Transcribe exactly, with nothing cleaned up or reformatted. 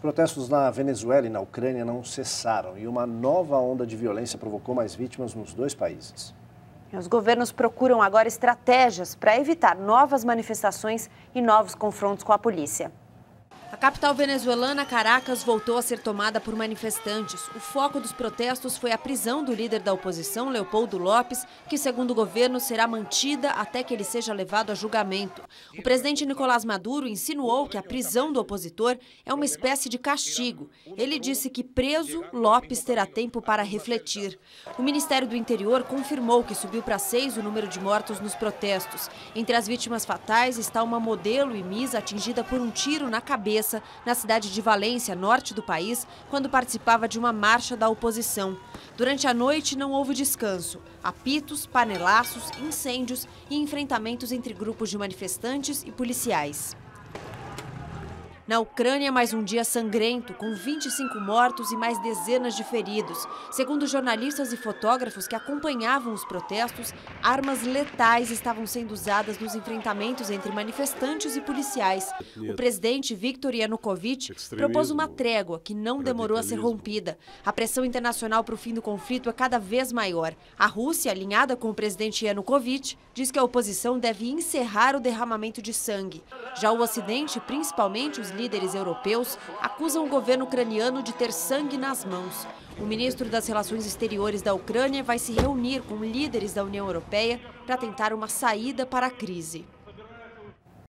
protestos na Venezuela e na Ucrânia não cessaram e uma nova onda de violência provocou mais vítimas nos dois países. Os governos procuram agora estratégias para evitar novas manifestações e novos confrontos com a polícia. A capital venezuelana, Caracas, voltou a ser tomada por manifestantes. O foco dos protestos foi a prisão do líder da oposição, Leopoldo López, que, segundo o governo, será mantida até que ele seja levado a julgamento. O presidente Nicolás Maduro insinuou que a prisão do opositor é uma espécie de castigo. Ele disse que, preso, López terá tempo para refletir. O Ministério do Interior confirmou que subiu para seis o número de mortos nos protestos. Entre as vítimas fatais está uma modelo e Miss atingida por um tiro na cabeça na cidade de Valência, norte do país, quando participava de uma marcha da oposição. Durante a noite não houve descanso. Apitos, panelaços, incêndios e enfrentamentos entre grupos de manifestantes e policiais. Na Ucrânia, mais um dia sangrento, com vinte e cinco mortos e mais dezenas de feridos. Segundo jornalistas e fotógrafos que acompanhavam os protestos, armas letais estavam sendo usadas nos enfrentamentos entre manifestantes e policiais. O presidente Viktor Yanukovych propôs uma trégua que não demorou a ser rompida. A pressão internacional para o fim do conflito é cada vez maior. A Rússia, alinhada com o presidente Yanukovych, diz que a oposição deve encerrar o derramamento de sangue. Já o Ocidente, principalmente os líderes europeus, acusam o governo ucraniano de ter sangue nas mãos. O ministro das Relações Exteriores da Ucrânia vai se reunir com líderes da União Europeia para tentar uma saída para a crise.